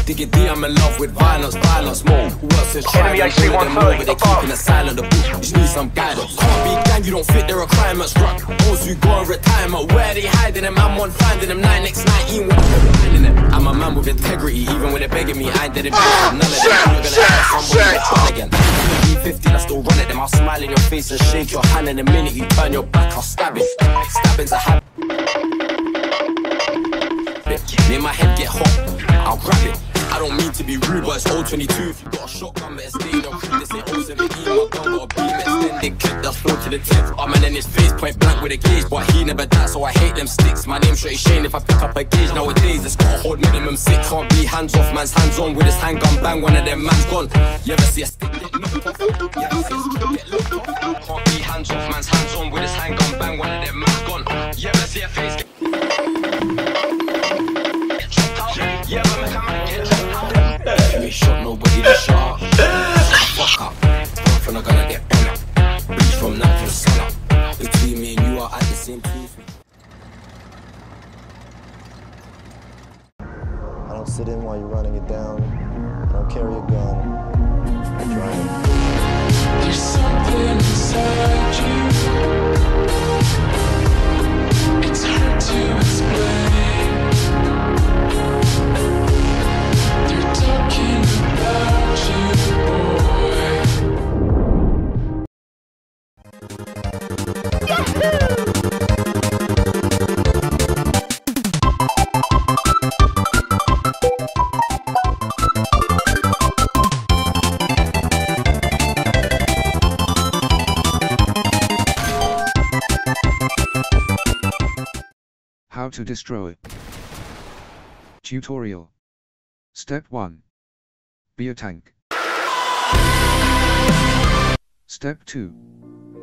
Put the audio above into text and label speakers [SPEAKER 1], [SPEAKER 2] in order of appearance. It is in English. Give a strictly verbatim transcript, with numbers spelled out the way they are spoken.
[SPEAKER 1] Digging D, I'm in love with violence, violence more. Who else is trying to do them more, but they keeping it silent. The book, you just need some guidance. Can't be gang, you don't fit the requirements. Rock, those who go on retirement, where they hiding them? I'm on finding them nine x nineteen. I'm a man with integrity, even when they're begging me, I ain't dead in none of them. You're gonna have somebody again. B fifty, I still run at them. I'll smile in your face and shake your hand. In a minute you turn your back, I'll stab it. Stabbing's a habit. Me and my head get hot, I'll grab it. I don't mean to be rude, but it's old twenty-two. If you got a shotgun, better stay in your crib. This ain't oh seventeen, my gun got a beam extended clip that's flow to the tip. Oh man in his face, point blank with a gauge, but he never died, so I hate them sticks. My name's Shorty Shane, if I pick up a gauge nowadays, it's got a hold minimum six. Can't be hands off, man's hands on with his handgun, bang, one of them man's gone. You ever see a stick get knocked off? You ever see a stick get locked off? Can't be hands off, man's hands on with his handgun, bang, one of them man's gone. You ever see a face get yeah, but make a man get dropped out. If you ain't shot nobody, then shut up. Fuck up. Both are not gonna get on up. Reach from now to the sun up. Between me and you are at the same place.
[SPEAKER 2] I don't sit in while you're running it down. I don't carry a gun. I drive it.
[SPEAKER 3] There's something inside you. It's hard to explain. Talking about you, boy.
[SPEAKER 4] How to destroy. Tutorial. Step one. Be a tank. Step two.